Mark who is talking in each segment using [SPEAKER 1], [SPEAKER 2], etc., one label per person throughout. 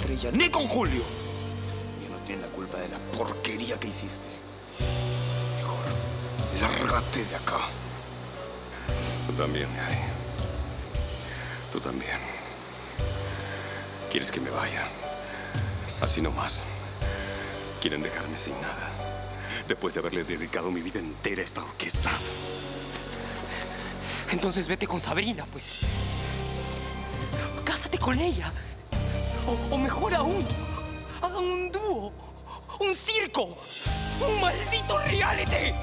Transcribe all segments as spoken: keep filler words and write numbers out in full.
[SPEAKER 1] Estrella, ni con Julio. Ella no tiene la culpa de la porquería que hiciste. Mejor, lárgate de acá.
[SPEAKER 2] Tú también, Gary. Tú también. ¿Quieres que me vaya? Así nomás. Quieren dejarme sin nada. Después de haberle dedicado mi vida entera a esta orquesta.
[SPEAKER 3] Entonces vete con Sabrina, pues. Cásate con ella. O, o mejor aún, hagan un dúo, un circo, un maldito reality.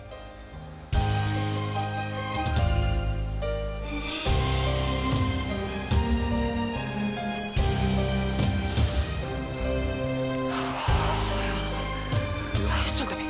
[SPEAKER 3] Suéltame.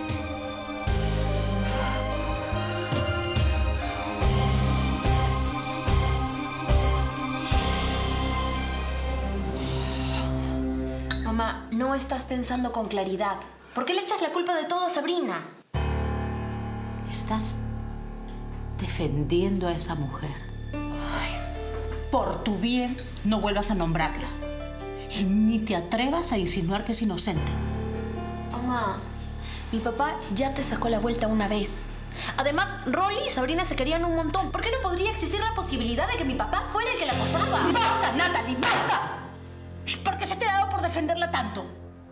[SPEAKER 4] Mamá, no estás pensando con claridad. ¿Por qué le echas la culpa de todo a Sabrina?
[SPEAKER 5] Estás defendiendo a esa mujer. Ay, por tu bien, no vuelvas a nombrarla. Y ni te atrevas a insinuar que es inocente.
[SPEAKER 4] Mamá, mi papá ya te sacó la vuelta una vez. Además, Rolly y Sabrina se querían un montón. ¿Por qué no podría existir la posibilidad de que mi papá fuera el que la acosaba?
[SPEAKER 5] ¡Basta, Natalie, basta! ¿Por qué se te ha dado por defenderla tanto?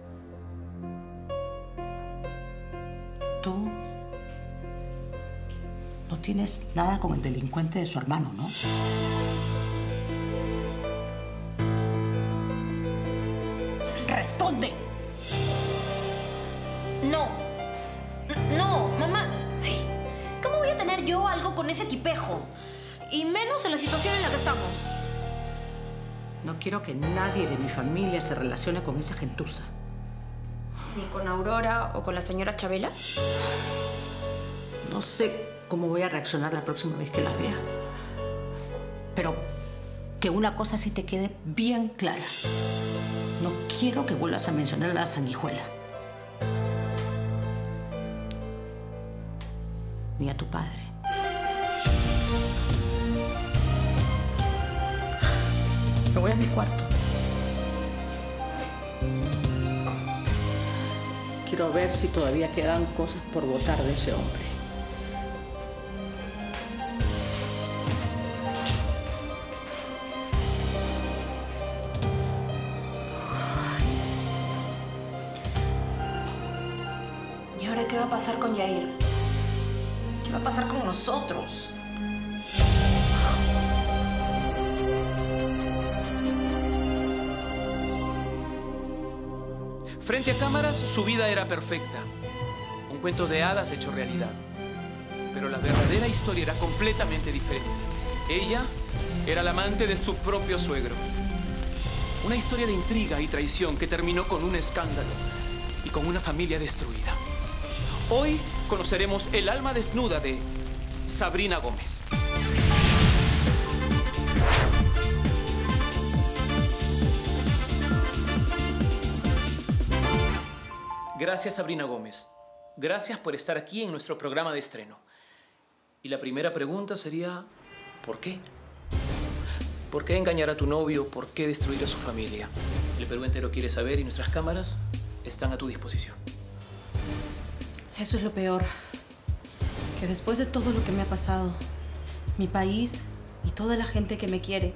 [SPEAKER 5] Tú no tienes nada con el delincuente de su hermano, ¿no? ¡Responde!
[SPEAKER 4] No. No, mamá. ¿Cómo voy a tener yo algo con ese tipejo? Y menos en la situación en la que estamos.
[SPEAKER 5] No quiero que nadie de mi familia se relacione con esa gentuza.
[SPEAKER 4] ¿Ni con Aurora o con la señora Chabela?
[SPEAKER 5] No sé cómo voy a reaccionar la próxima vez que las vea. Pero que una cosa sí te quede bien clara. No quiero que vuelvas a mencionar a la sanguijuela. Ni a tu padre. Me voy a mi cuarto. Quiero ver si todavía quedan cosas por botar de ese hombre.
[SPEAKER 4] ¿Y ahora qué va a pasar con Yair? ¿Qué va a pasar con nosotros?
[SPEAKER 3] Frente a cámaras, su vida era perfecta. Un cuento de hadas hecho realidad. Pero la verdadera historia era completamente diferente. Ella era la amante de su propio suegro. Una historia de intriga y traición que terminó con un escándalo y con una familia destruida. Hoy conoceremos el alma desnuda de Sabrina Gómez. Gracias, Sabrina Gómez. Gracias por estar aquí en nuestro programa de estreno. Y la primera pregunta sería, ¿por qué? ¿Por qué engañar a tu novio? ¿Por qué destruir a su familia? El Perú entero quiere saber y nuestras cámaras están a tu disposición.
[SPEAKER 6] Eso es lo peor. Que después de todo lo que me ha pasado, mi país y toda la gente que me quiere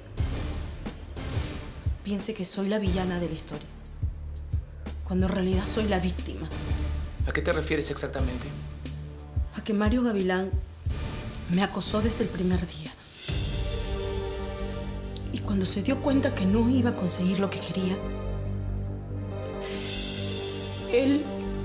[SPEAKER 6] piense que soy la villana de la historia, cuando en realidad soy la víctima.
[SPEAKER 3] ¿A qué te refieres exactamente?
[SPEAKER 6] A que Mario Gavilán me acosó desde el primer día. Y cuando se dio cuenta que no iba a conseguir lo que quería, él...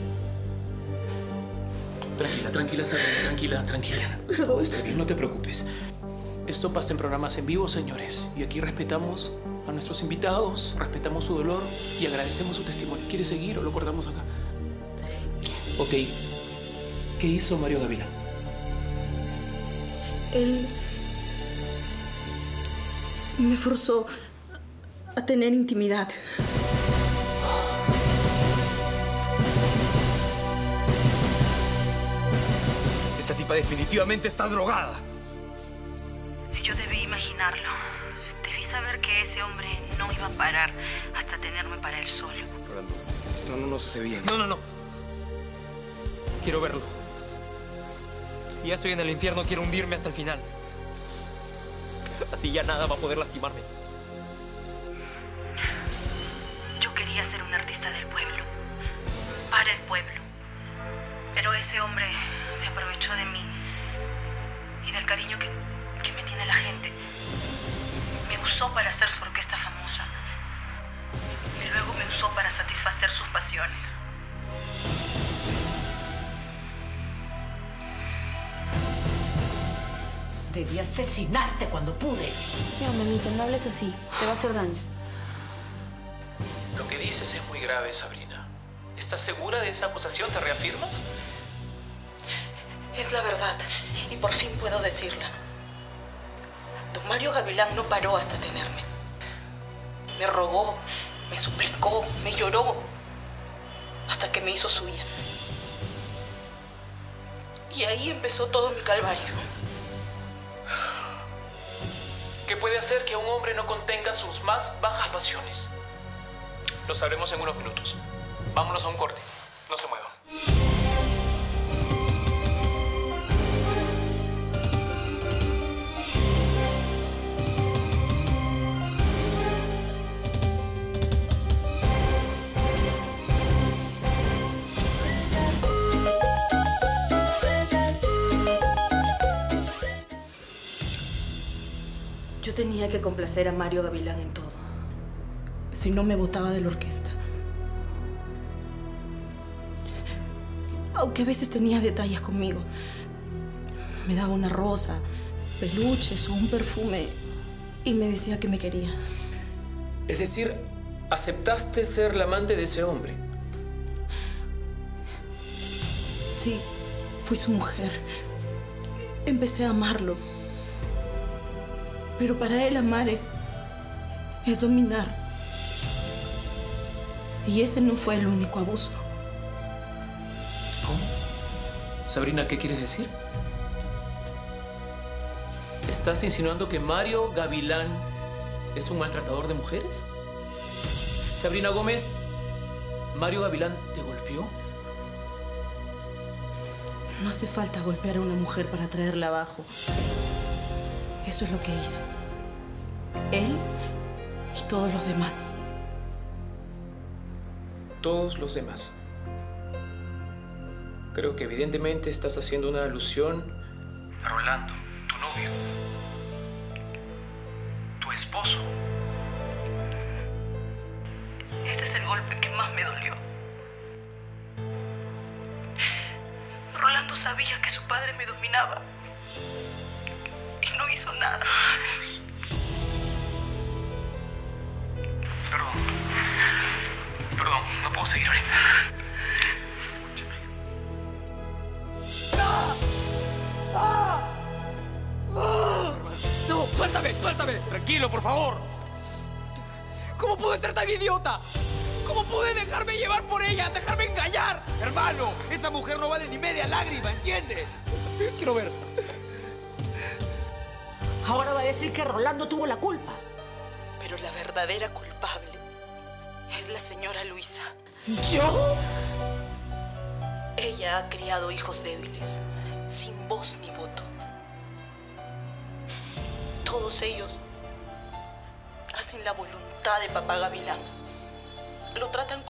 [SPEAKER 3] Tranquila, tranquila, Sabrina, tranquila, tranquila.
[SPEAKER 6] Perdón.
[SPEAKER 3] Todo está bien, no te preocupes. Esto pasa en programas en vivo, señores. Y aquí respetamos a nuestros invitados, respetamos su dolor y agradecemos su testimonio. ¿Quieres seguir o lo cortamos acá? Sí. Ok. ¿Qué hizo Mario Gavilán?
[SPEAKER 6] Él me forzó a tener intimidad.
[SPEAKER 1] Esta tipa definitivamente está drogada.
[SPEAKER 5] Yo debí imaginarlo. Debí
[SPEAKER 6] saber que ese hombre no iba a parar hasta tenerme para él solo.
[SPEAKER 1] Rolando, esto no nos hace bien.
[SPEAKER 7] No, no, no. Quiero verlo. Si ya estoy en el infierno, quiero hundirme hasta el final. Así ya nada va a poder lastimarme.
[SPEAKER 6] Yo quería ser un artista del pueblo, para el pueblo. Pero ese hombre se aprovechó de mí y del cariño que, que me tiene la gente. Me usó para hacer su orquesta famosa. Y luego me usó para satisfacer sus pasiones.
[SPEAKER 5] Debí asesinarte cuando pude.
[SPEAKER 4] Ya, mamita, no hables así. Te va a hacer daño.
[SPEAKER 3] Lo que dices es muy grave, Sabrina. ¿Estás segura de esa acusación? ¿Te reafirmas?
[SPEAKER 6] Es la verdad, y por fin puedo decirla. Don Mario Gavilán no paró hasta tenerme. Me rogó, me suplicó, me lloró, hasta que me hizo suya. Y ahí empezó todo mi calvario.
[SPEAKER 3] ¿Qué puede hacer que un hombre no contenga sus más bajas pasiones? Lo sabremos en unos minutos. Vámonos a un corte. No se muevan.
[SPEAKER 6] Yo tenía que complacer a Mario Gavilán en todo. Si no, me botaba de la orquesta. Aunque a veces tenía detalles conmigo. Me daba una rosa, peluches o un perfume y me decía que me quería.
[SPEAKER 3] Es decir, aceptaste ser la amante de ese hombre.
[SPEAKER 6] Sí, fui su mujer. Empecé a amarlo. Pero para él amar es, es dominar. Y ese no fue el único abuso.
[SPEAKER 3] ¿Cómo? Sabrina, ¿qué quieres decir? ¿Estás insinuando que Mario Gavilán es un maltratador de mujeres? Sabrina Gómez, ¿Mario Gavilán te golpeó?
[SPEAKER 6] No hace falta golpear a una mujer para traerla abajo. Eso es lo que hizo. Él y todos los demás.
[SPEAKER 3] Todos los demás. Creo que evidentemente estás haciendo una alusión a Rolando, tu novio. Tu esposo.
[SPEAKER 6] Este es el golpe que más me dolió. Rolando sabía que su padre me dominaba. Y no hizo nada.
[SPEAKER 7] Perdón. Perdón, no puedo seguir ahorita.
[SPEAKER 3] ¡No! ¡Suéltame! ¡Suéltame!
[SPEAKER 1] Tranquilo, por favor.
[SPEAKER 3] ¿Cómo pude ser tan idiota? ¿Cómo pude dejarme llevar por ella? ¡Dejarme engañar!
[SPEAKER 1] Hermano, esta mujer no vale ni media lágrima, ¿entiendes?
[SPEAKER 3] Quiero ver.
[SPEAKER 5] Ahora va a decir que Rolando tuvo la culpa.
[SPEAKER 6] Pero la verdadera culpable es la señora Luisa.
[SPEAKER 5] ¿Yo?
[SPEAKER 6] Ella ha criado hijos débiles, sin voz ni voto. Todos ellos hacen la voluntad de papá Gavilán. Lo tratan